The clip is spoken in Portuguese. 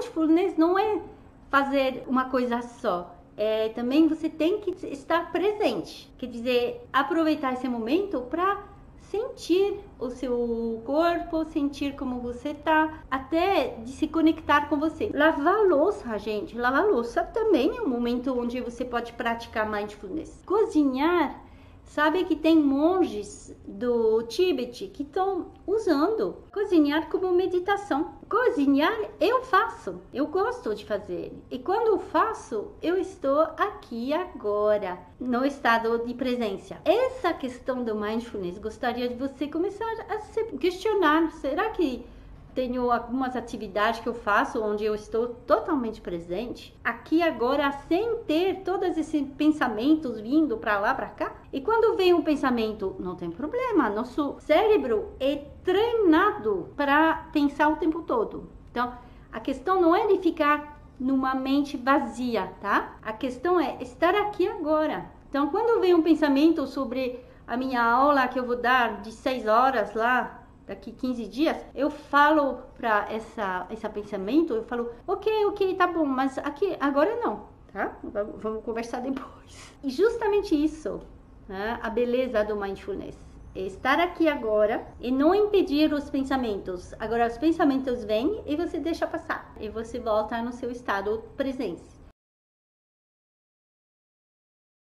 mindfulness não é fazer uma coisa só. Também você tem que estar presente. Quer dizer, aproveitar esse momento para sentir o seu corpo, sentir como você tá, até de se conectar com você. Lavar louça, gente. Lavar louça também é um momento onde você pode praticar mindfulness. Cozinhar. Sabe que tem monges do Tibete que estão usando cozinhar como meditação. Cozinhar eu faço, eu gosto de fazer. E quando eu faço, eu estou aqui agora, no estado de presença. Essa questão do mindfulness, gostaria de você começar a se questionar. Será que tenho algumas atividades que eu faço onde eu estou totalmente presente, aqui agora, sem ter todos esses pensamentos vindo para lá, para cá? E quando vem um pensamento, não tem problema, nosso cérebro é treinado para pensar o tempo todo. Então, a questão não é de ficar numa mente vazia, tá? A questão é estar aqui agora. Então, quando vem um pensamento sobre a minha aula que eu vou dar de 6 horas lá, daqui 15 dias, eu falo para esse pensamento, eu falo, ok, tá bom, mas aqui, agora não, tá? Vamos conversar depois. E justamente isso, né, a beleza do mindfulness. É estar aqui agora e não impedir os pensamentos. Agora, os pensamentos vêm e você deixa passar. E você volta no seu estado de presença.